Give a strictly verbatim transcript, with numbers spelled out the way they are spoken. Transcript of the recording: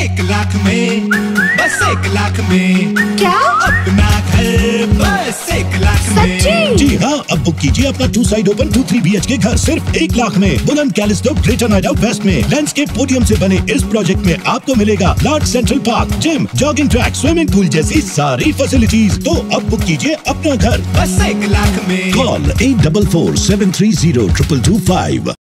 एक लाख में, बस एक लाख में क्या? अपना घर बस एक लाख में। सच्ची? जी हाँ, अब बुक कीजिए अपना two side open two three B H K घर सिर्फ एक लाख में। Buland Callisto greater Noida west में लैंडस्केप पोडियम से बने इस प्रोजेक्ट में आपको मिलेगा large central park, gym, jogging track, swimming pool जैसी सारी फैसिलिटीज। तो अब बुक कीजिए अपना घर बस एक लाख में। Call at double four seven three zero triple two five.